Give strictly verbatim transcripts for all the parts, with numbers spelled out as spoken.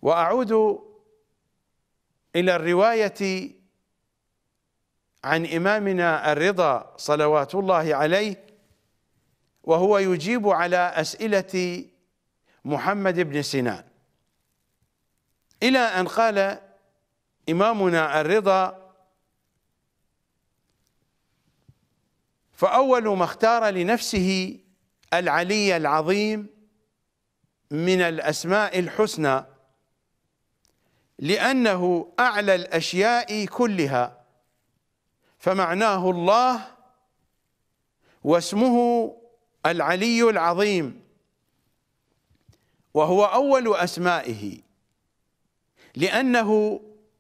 وأعود إلى الرواية عن إمامنا الرضا صلوات الله عليه، وهو يجيب على أسئلة محمد بن سنان، إلى أن قال إمامنا الرضا: فأول ما اختار لنفسه العلي العظيم من الأسماء الحسنى لأنه أعلى الأشياء كلها، فمعناه الله واسمه العلي العظيم، وهو أول أسمائه لأنه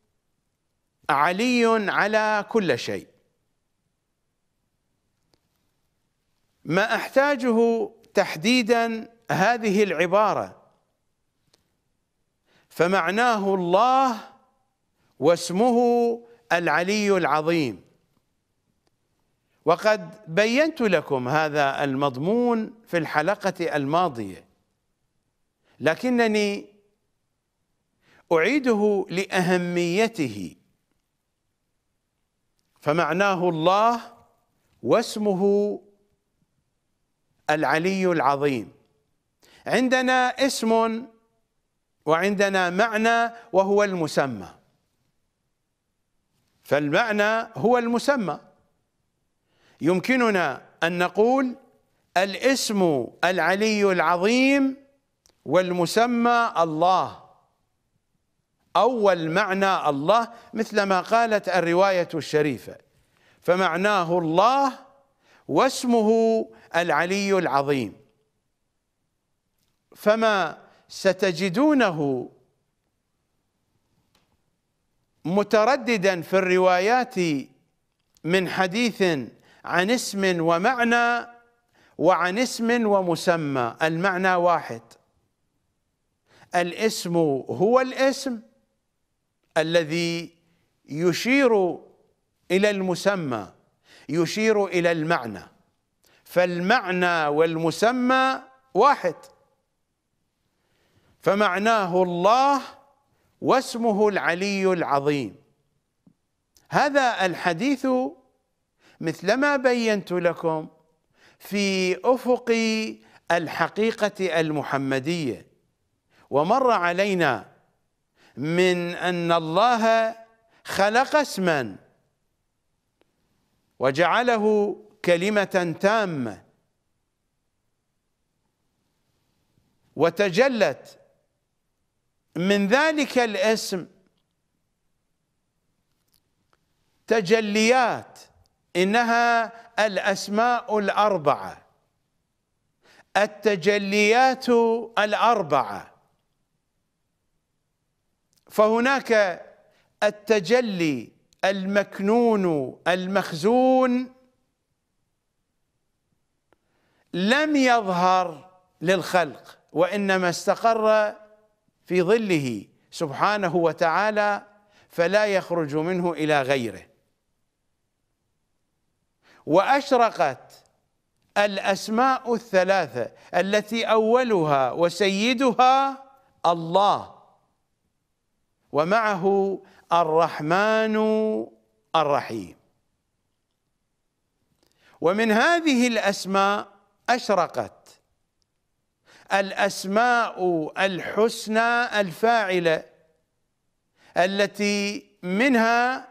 علي على كل شيء. ما أحتاجه تحديدا هذه العبارة، فمعناه الله واسمه العلي العظيم، وقد بينت لكم هذا المضمون في الحلقة الماضية، لكنني أعيده لأهميته. فمعناه الله واسمه العلي العظيم. عندنا اسم وعندنا معنى وهو المسمى، فالمعنى هو المسمى. يمكننا أن نقول الاسم العلي العظيم والمسمى الله، أول معنى الله، مثل ما قالت الرواية الشريفة: فمعناه الله واسمه العلي العظيم. فما ستجدونه مترددا في الروايات من حديث عن اسم ومعنى وعن اسم ومسمى، المعنى واحد. الاسم هو الاسم الذي يشير إلى المسمى، يشير إلى المعنى، فالمعنى والمسمى واحد. فمعناه الله واسمه العلي العظيم. هذا الحديث مثلما بينت لكم في أفق الحقيقة المحمدية، ومر علينا من أن الله خلق اسما وجعله كلمة تامة، وتجلت من ذلك الاسم تجليات، إنها الأسماء الأربعة، التجليات الأربعة. فهناك التجلي المكنون المخزون لم يظهر للخلق، وإنما استقر في ظله سبحانه وتعالى، فلا يخرج منه إلى غيره. وأشرقت الأسماء الثلاثة التي أولها وسيدها الله، ومعه الرحمن الرحيم. ومن هذه الأسماء أشرقت الأسماء الحسنى الفاعلة، التي منها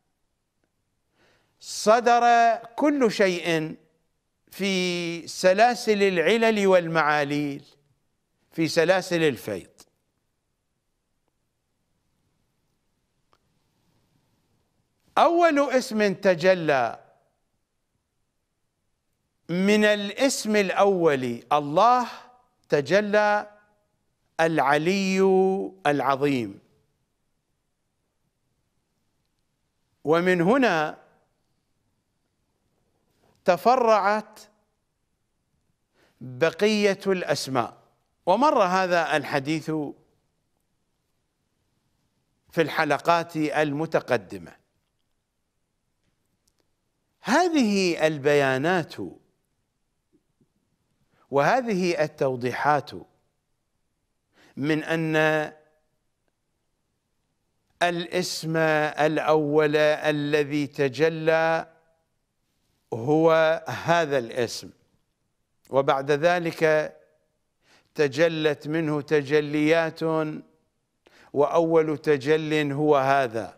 صدر كل شيء في سلاسل العلل والمعاليل، في سلاسل الفيض. أول اسم تجلى من الاسم الأول الله تجلى العلي العظيم، ومن هنا تفرعت بقية الأسماء، ومر هذا الحديث في الحلقات المتقدمة. هذه البيانات وهذه التوضيحات من أن الاسم الأول الذي تجلى هو هذا الاسم، وبعد ذلك تجلت منه تجليات، وأول تجل هو هذا،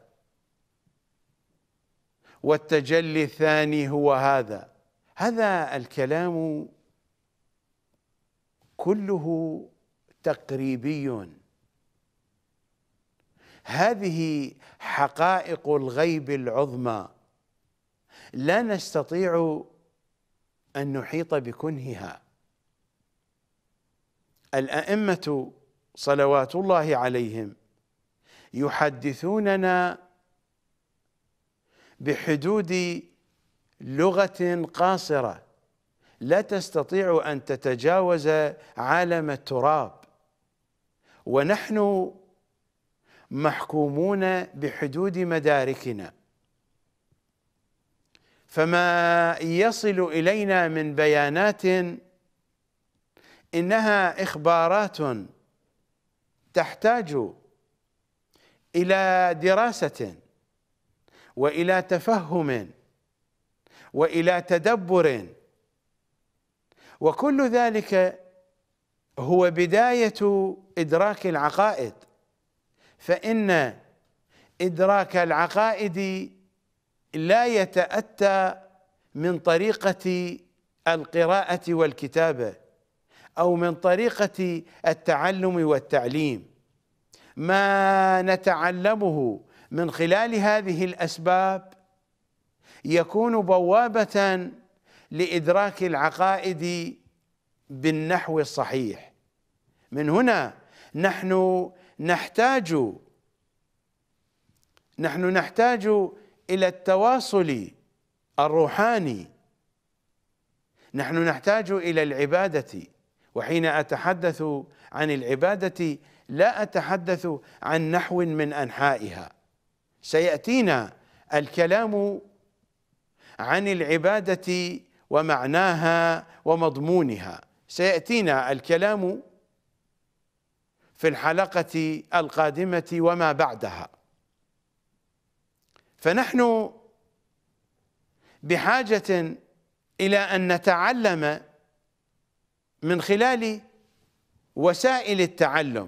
والتجلي الثاني هو هذا. هذا الكلام كله تقريبي. هذه حقائق الغيب العظمى لا نستطيع أن نحيط بكنهها. الأئمة صلوات الله عليهم يحدثوننا بحدود لغة قاصرة لا تستطيع أن تتجاوز عالم التراب، ونحن محكومون بحدود مداركنا. فما يصل إلينا من بيانات إنها إخبارات تحتاج إلى دراسة وإلى تفهم وإلى تدبر، وكل ذلك هو بداية إدراك العقائد. فإن إدراك العقائد لا يتأتى من طريقة القراءة والكتابة أو من طريقة التعلم والتعليم. ما نتعلمه من خلال هذه الأسباب يكون بوابة لإدراك العقائد بالنحو الصحيح. من هنا نحن نحتاج نحن نحتاج إلى التواصل الروحاني، نحن نحتاج إلى العبادة. وحين أتحدث عن العبادة لا أتحدث عن نحو من أنحائها، سيأتينا الكلام عن العبادة ومعناها ومضمونها، سيأتينا الكلام في الحلقة القادمة وما بعدها. فنحن بحاجة إلى أن نتعلم من خلال وسائل التعلم،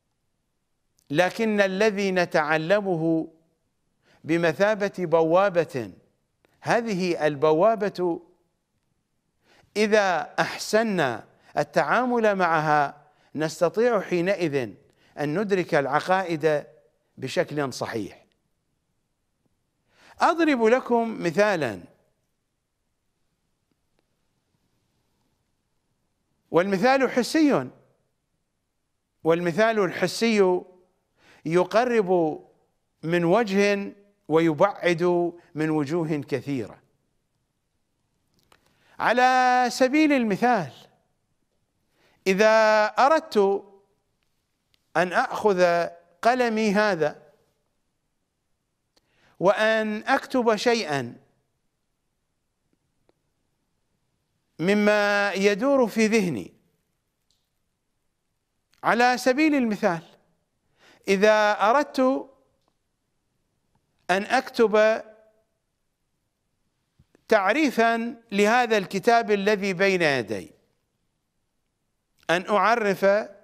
لكن الذي نتعلمه بمثابة بوابة. هذه البوابة إذا أحسننا التعامل معها نستطيع حينئذ أن ندرك العقائد بشكل صحيح. أضرب لكم مثالا، والمثال حسي، والمثال الحسي يقرب من وجه ويبعد من وجوه كثيرة. على سبيل المثال، إذا أردت أن أخذ قلمي هذا وأن أكتب شيئا مما يدور في ذهني، على سبيل المثال إذا أردت أن أكتب تعريفا لهذا الكتاب الذي بين يدي، أن أعرف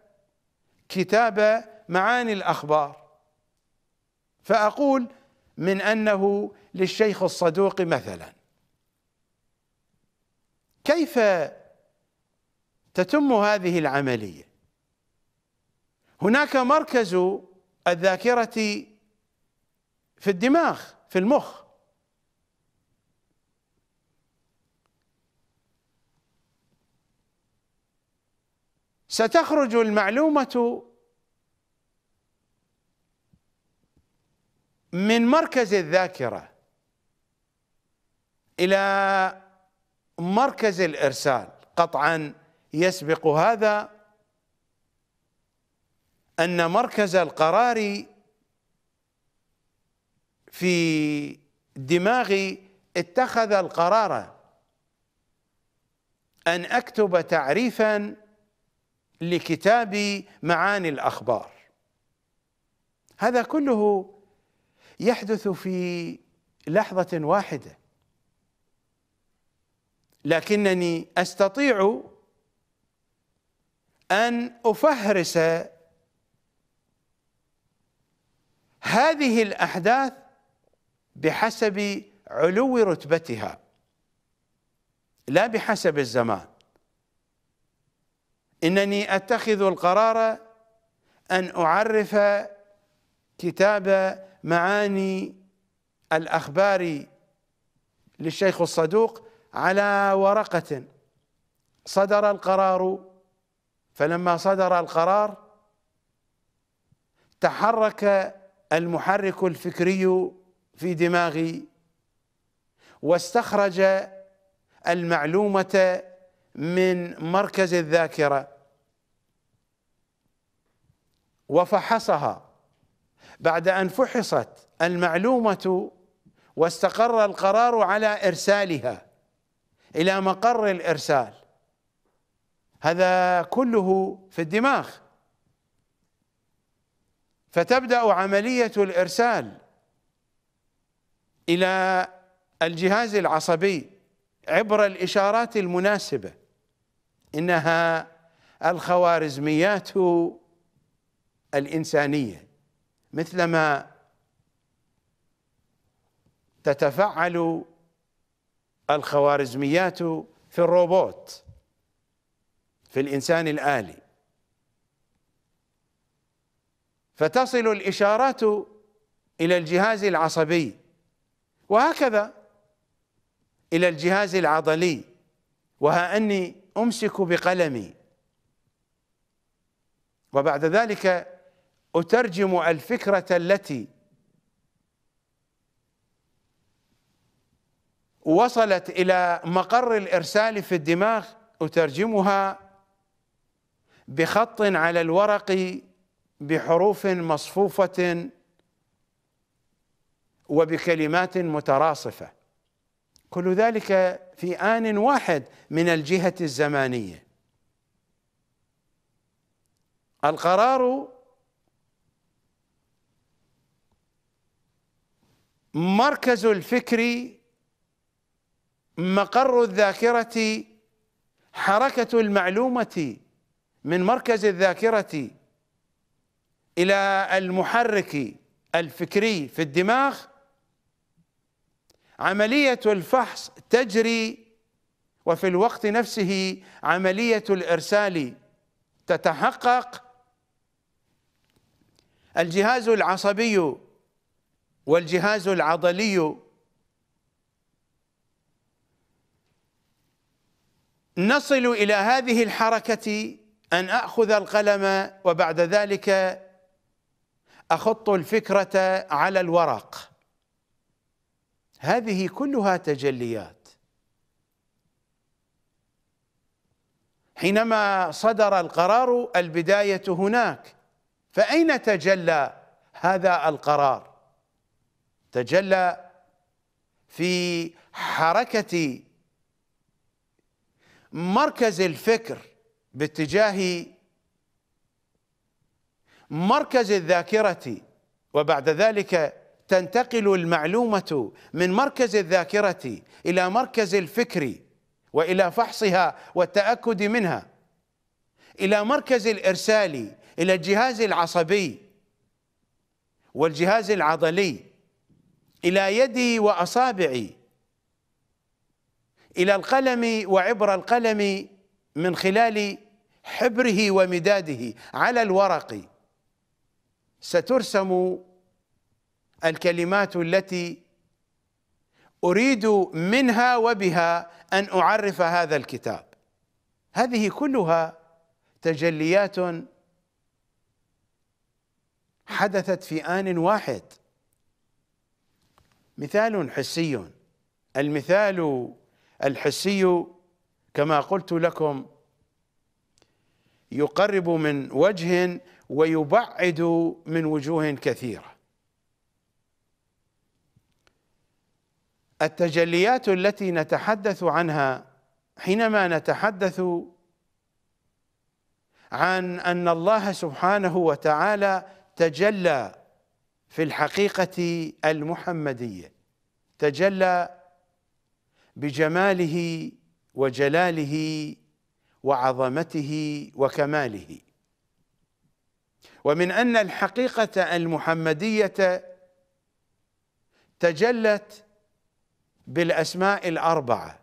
كتاب معاني الأخبار، فأقول من أنه للشيخ الصدوق مثلا. كيف تتم هذه العملية؟ هناك مركز الذاكرة في الدماغ، في المخ، ستخرج المعلومة من مركز الذاكرة إلى مركز الإرسال. قطعا يسبق هذا أن مركز القرار في دماغي اتخذ القرار أن أكتب تعريفا لكتاب معاني الأخبار. هذا كله يحدث في لحظة واحدة، لكنني أستطيع أن أفهرس هذه الأحداث بحسب علو رتبتها لا بحسب الزمان. إنني أتخذ القرار أن أعرف كتاب معاني الأخبار للشيخ الصدوق على ورقة، صدر القرار، فلما صدر القرار تحرك المحرك الفكري في دماغي واستخرج المعلومة من مركز الذاكرة وفحصها. بعد أن فحصت المعلومة واستقر القرار على إرسالها إلى مقر الإرسال، هذا كله في الدماغ، فتبدأ عملية الإرسال إلى الجهاز العصبي عبر الإشارات المناسبة، إنها الخوارزميات الإنسانية، مثلما تتفعل الخوارزميات في الروبوت، في الإنسان الآلي، فتصل الإشارات إلى الجهاز العصبي، وهكذا إلى الجهاز العضلي. وها أني أمسك بقلمي، وبعد ذلك أترجم الفكرة التي وصلت إلى مقر الإرسال في الدماغ، أترجمها بخط على الورق بحروف مصفوفة وبكلمات متراصفة، كل ذلك في آن واحد من الجهة الزمانية. القرار مركز الفكر، مقر الذاكرة، حركة المعلومة من مركز الذاكرة إلى المحرك الفكري في الدماغ. عملية الفحص تجري، وفي الوقت نفسه عملية الإرسال تتحقق. الجهاز العصبي والجهاز العضلي نصل إلى هذه الحركة، أن أخذ القلم وبعد ذلك أخط الفكرة على الورق. هذه كلها تجليات. حينما صدر القرار البداية هناك، فأين تجلى هذا القرار؟ تجلى في حركة مركز الفكر باتجاه مركز الذاكرة، وبعد ذلك تنتقل المعلومة من مركز الذاكرة إلى مركز الفكر وإلى فحصها والتأكد منها، إلى مركز الإرسال، إلى الجهاز العصبي والجهاز العضلي، إلى يدي وأصابعي، إلى القلم وعبر القلم من خلال حبره ومداده على الورق. سترسم الكلمات التي أريد منها وبها أن أعرف هذا الكتاب. هذه كلها تجليات حدثت في آن واحد. مثال حسي. المثال الحسي كما قلت لكم يقرب من وجه ويبعد من وجوه كثيرة. التجليات التي نتحدث عنها حينما نتحدث عن أن الله سبحانه وتعالى تجلى في الحقيقة المحمدية، تجلى بجماله وجلاله وعظمته وكماله. ومن أن الحقيقة المحمدية تجلت بالأسماء الأربعة: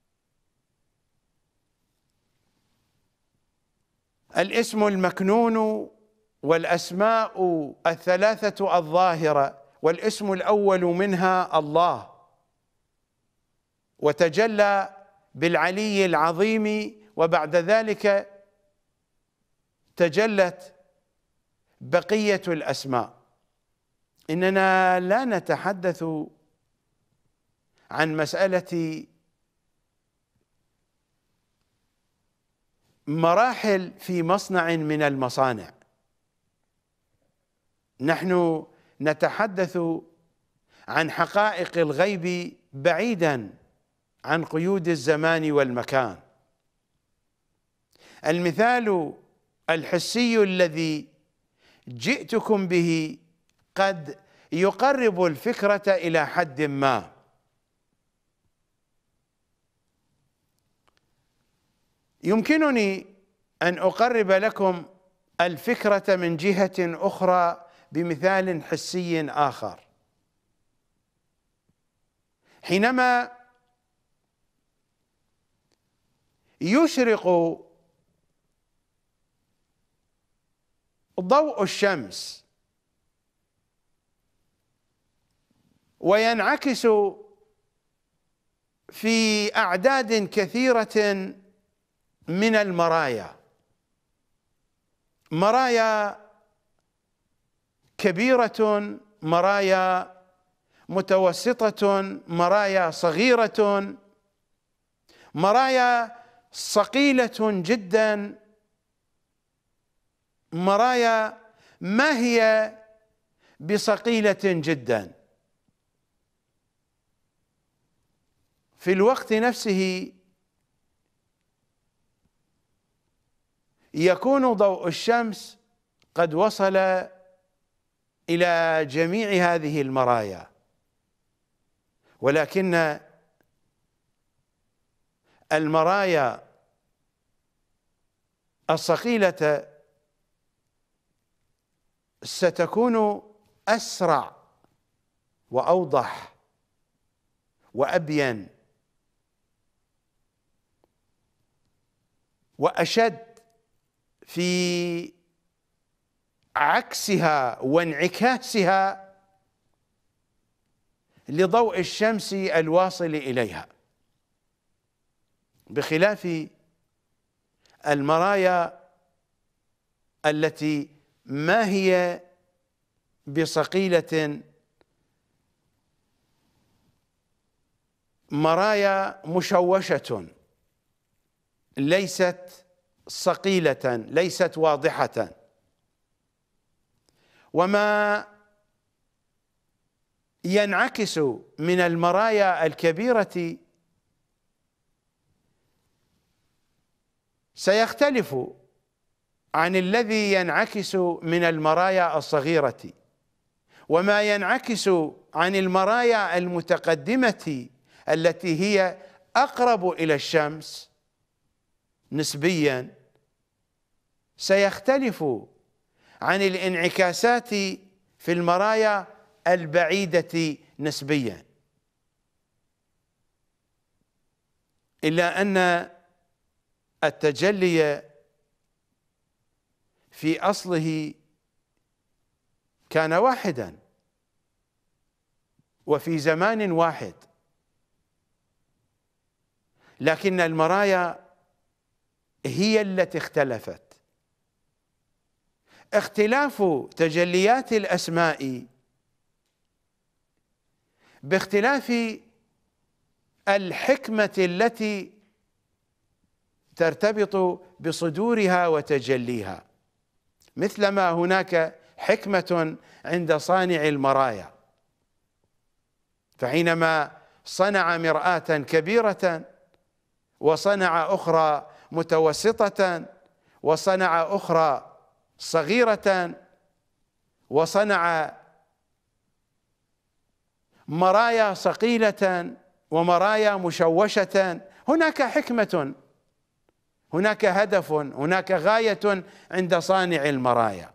الاسم المكنون، والأسماء الثلاثة الظاهرة، والاسم الأول منها الله، وتجلى بالعلي العظيم، وبعد ذلك تجلت بقية الأسماء. إننا لا نتحدث عن مسألة مراحل في مصنع من المصانع، نحن نتحدث عن حقائق الغيب بعيدا عن قيود الزمان والمكان. المثال الحسي الذي جئتكم به قد يقرب الفكرة إلى حد ما. يمكنني أن أقرب لكم الفكرة من جهة أخرى بمثال حسي آخر. حينما يشرق ضوء الشمس وينعكس في أعداد كثيرة من المرايا، مرايا كبيرة، مرايا متوسطة، مرايا صغيرة، مرايا ثقيلة جدا، مرايا ما هي بثقيلة جدا. في الوقت نفسه يكون ضوء الشمس قد وصل إلى جميع هذه المرايا، ولكن المرايا الثقيلة ستكون أسرع وأوضح وأبين وأشد في عكسها وانعكاسها لضوء الشمس الواصل إليها، بخلاف المرايا التي ما هي بثقيلة، مرايا مشوشة ليست ثقيلة، ليست واضحة. وما ينعكس من المرايا الكبيرة سيختلف عن الذي ينعكس من المرايا الصغيرة، وما ينعكس عن المرايا المتقدمة التي هي أقرب إلى الشمس نسبيا سيختلف عن الانعكاسات في المرايا البعيدة نسبيا، إلا أن التجلي في أصله كان واحدا وفي زمان واحد، لكن المرايا هي التي اختلفت. اختلاف تجليات الأسماء باختلاف الحكمة التي ترتبط بصدورها وتجليها، مثلما هناك حكمة عند صانع المرايا، فحينما صنع مرآة كبيرة وصنع أخرى متوسطة وصنع أخرى صغيرة وصنع مرايا صقيلة ومرايا مشوشة، هناك حكمة، هناك هدف، هناك غاية عند صانع المرايا.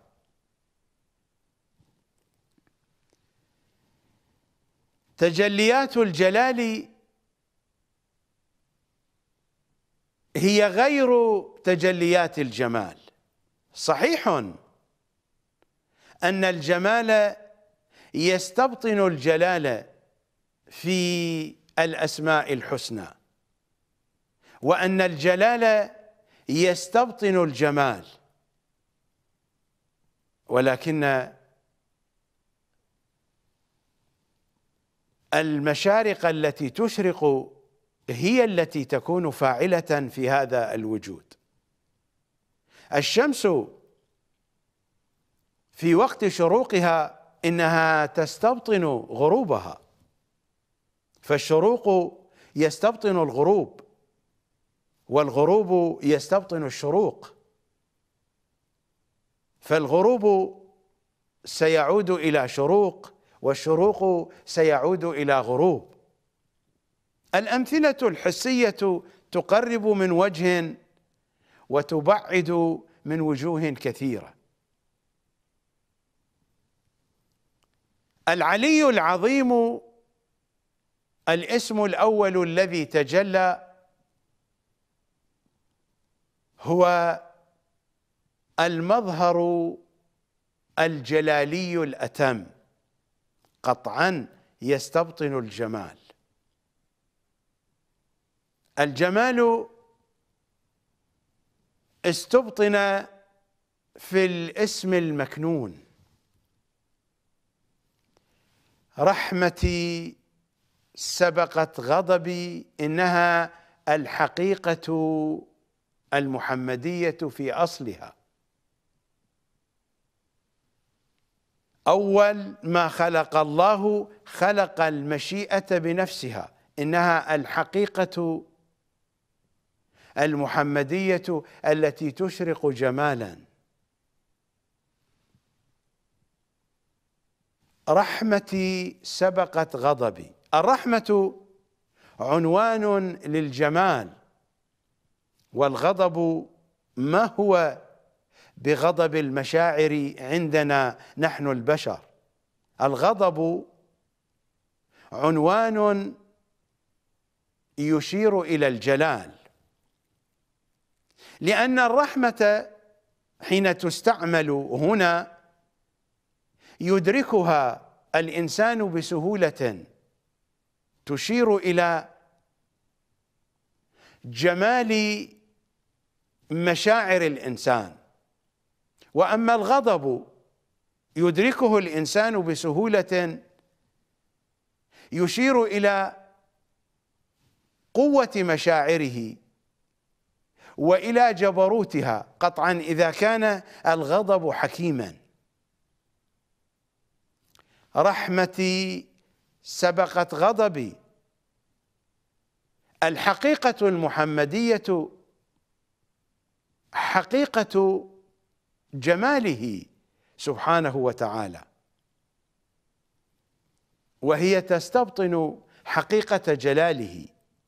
تجليات الجلال هي غير تجليات الجمال. صحيح أن الجمال يستبطن الجلال في الأسماء الحسنى، وأن الجلال يستبطن الجمال، ولكن المشارق التي تشرق هي التي تكون فاعلة في هذا الوجود. الشمس في وقت شروقها إنها تستبطن غروبها، فالشروق يستبطن الغروب، والغروب يستبطن الشروق، فالغروب سيعود إلى شروق، والشروق سيعود إلى غروب. الأمثلة الحسية تقرب من وجه وتبعد من وجوه كثيرة. العلي العظيم الاسم الأول الذي تجلى هو المظهر الجلالي الأتم، قطعا يستبطن الجمال. الجمال استبطن في الاسم المكنون. رحمتي سبقت غضبي، إنها الحقيقة المحمدية في أصلها. أول ما خلق الله خلق المشيئة بنفسها، إنها الحقيقة المحمدية التي تشرق جمالا. رحمتي سبقت غضبي، الرحمة عنوان للجمال، والغضب ما هو بغضب المشاعر عندنا نحن البشر. الغضب عنوان يشير إلى الجلال، لأن الرحمة حين تستعمل هنا يدركها الإنسان بسهولة، تشير إلى جمال مشاعر الإنسان. وأما الغضب يدركه الإنسان بسهولة، يشير إلى قوة مشاعره وإلى جبروتها، قطعا إذا كان الغضب حكيما. رحمتي سبقت غضبي، الحقيقة المحمدية حقيقة جماله سبحانه وتعالى، وهي تستبطن حقيقة جلاله.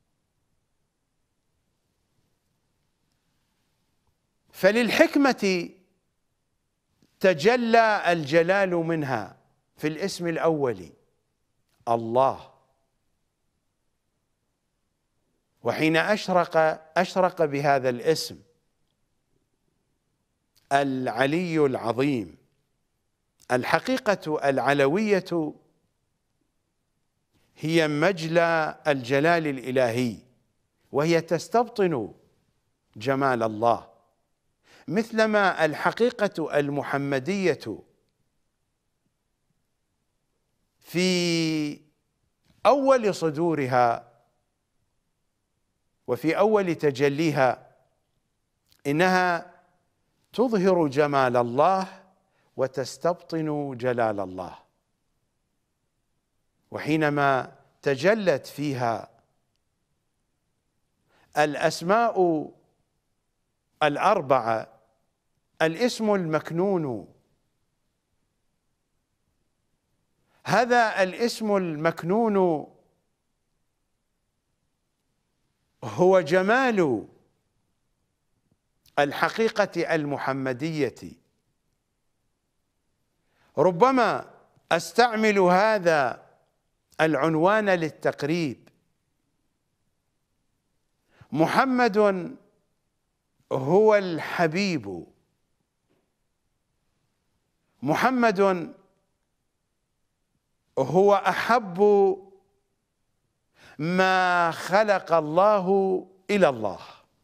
فللحكمة تجلى الجلال منها في الاسم الأول الله، وحين أشرق أشرق بهذا الاسم العلي العظيم. الحقيقة العلوية هي مجلى الجلال الإلهي، وهي تستبطن جمال الله، مثلما الحقيقة المحمدية في أول صدورها وفي أول تجليها إنها تظهر جمال الله وتستبطن جلال الله. وحينما تجلت فيها الأسماء الأربعة، الاسم المكنون، هذا الاسم المكنون هو جمال الحقيقة المحمدية. ربما أستعمل هذا العنوان للتقريب. محمد هو الحبيب، محمد هو أحب ما خلق الله إلى الله،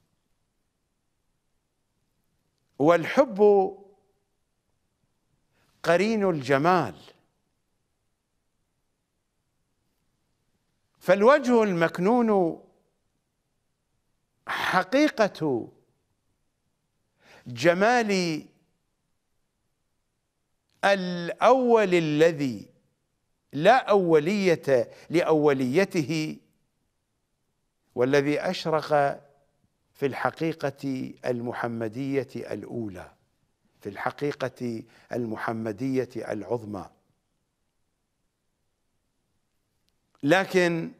والحب قرين الجمال. فالوجه المكنون حقيقة جمال الأول الذي لا أولية لأوليته، والذي أشرق في الحقيقة المحمدية الأولى، في الحقيقة المحمدية العظمى. لكن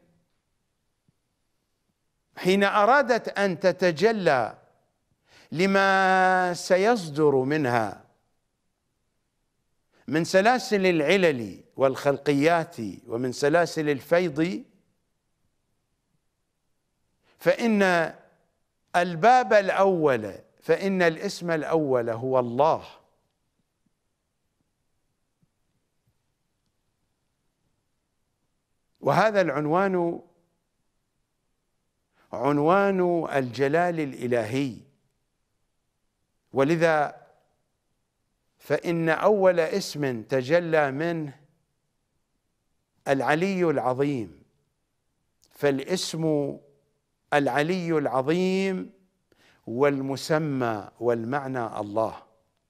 حين أرادت أن تتجلى لما سيصدر منها من سلاسل العلل والخلقيات ومن سلاسل الفيض، فإن الباب الأول، فإن الاسم الأول هو الله. وهذا العنوان عنوان الجلال الإلهي، ولذا فإن أول اسم تجلى منه العلي العظيم، فالاسم العلي العظيم والمسمى والمعنى الله.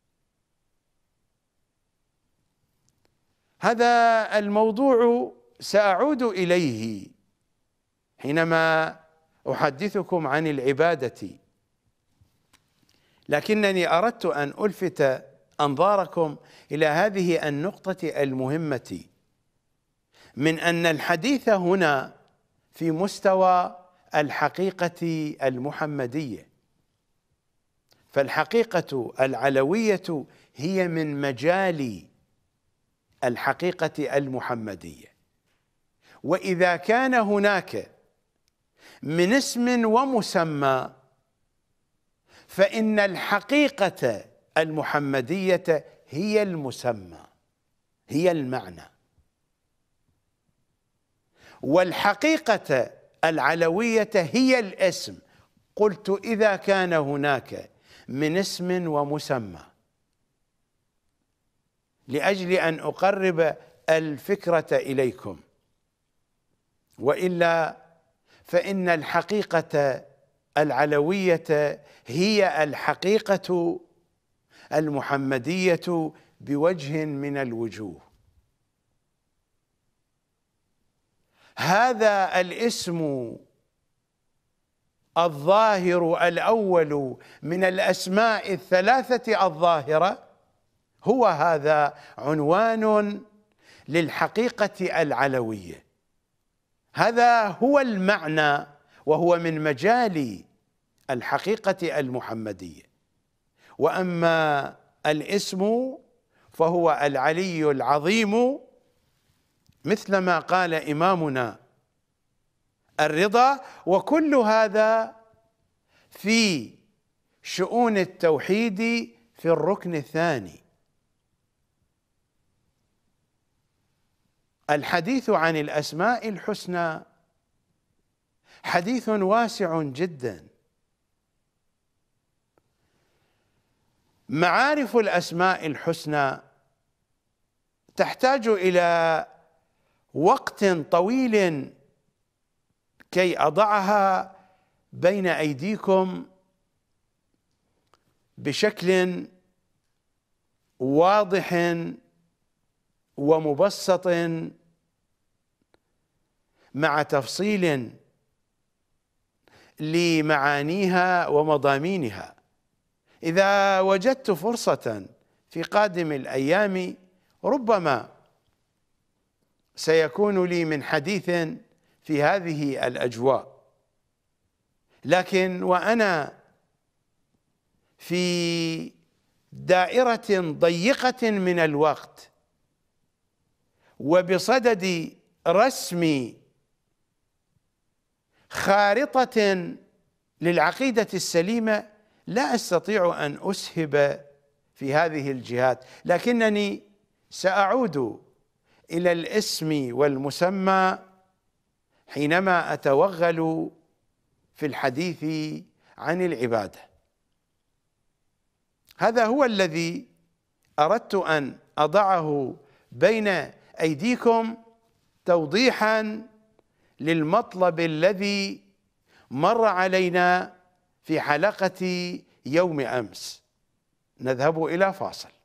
هذا الموضوع سأعود إليه حينما أحدثكم عن العبادة، لكنني أردت أن ألفت أنظاركم إلى هذه النقطة المهمة، من أن الحديث هنا في مستوى الحقيقة المحمدية. فالحقيقة العلوية هي من مجال الحقيقة المحمدية، وإذا كان هناك من اسم ومسمى فإن الحقيقة المحمدية هي المسمى، هي المعنى، والحقيقة العلوية هي الاسم. قلت إذا كان هناك من اسم ومسمى، لأجل أن أقرب الفكرة إليكم، وإلا فإن الحقيقة العلوية هي الحقيقة المحمدية بوجه من الوجوه. هذا الاسم الظاهر الأول من الأسماء الثلاثة الظاهرة هو هذا عنوان للحقيقة العلوية. هذا هو المعنى، وهو من مجال الحقيقة المحمدية. وأما الاسم فهو العلي العظيم، مثلما قال إمامنا الرضا. وكل هذا في شؤون التوحيد في الركن الثاني. الحديث عن الأسماء الحسنى حديث واسع جدا. معارف الأسماء الحسنى تحتاج إلى وقت طويل كي أضعها بين أيديكم بشكل واضح ومبسط مع تفصيل لمعانيها ومضامينها. إذا وجدت فرصة في قادم الأيام ربما سيكون لي من حديث في هذه الأجواء، لكن وأنا في دائرة ضيقة من الوقت وبصدد رسم خارطة للعقيدة السليمة لا أستطيع أن أسهب في هذه الجهات، لكنني سأعود إلى الاسم والمسمى حينما أتوغل في الحديث عن العبادة. هذا هو الذي أردت أن أضعه بين أيديكم توضيحا للمطلب الذي مر علينا في حلقة يوم أمس. نذهب إلى فاصل.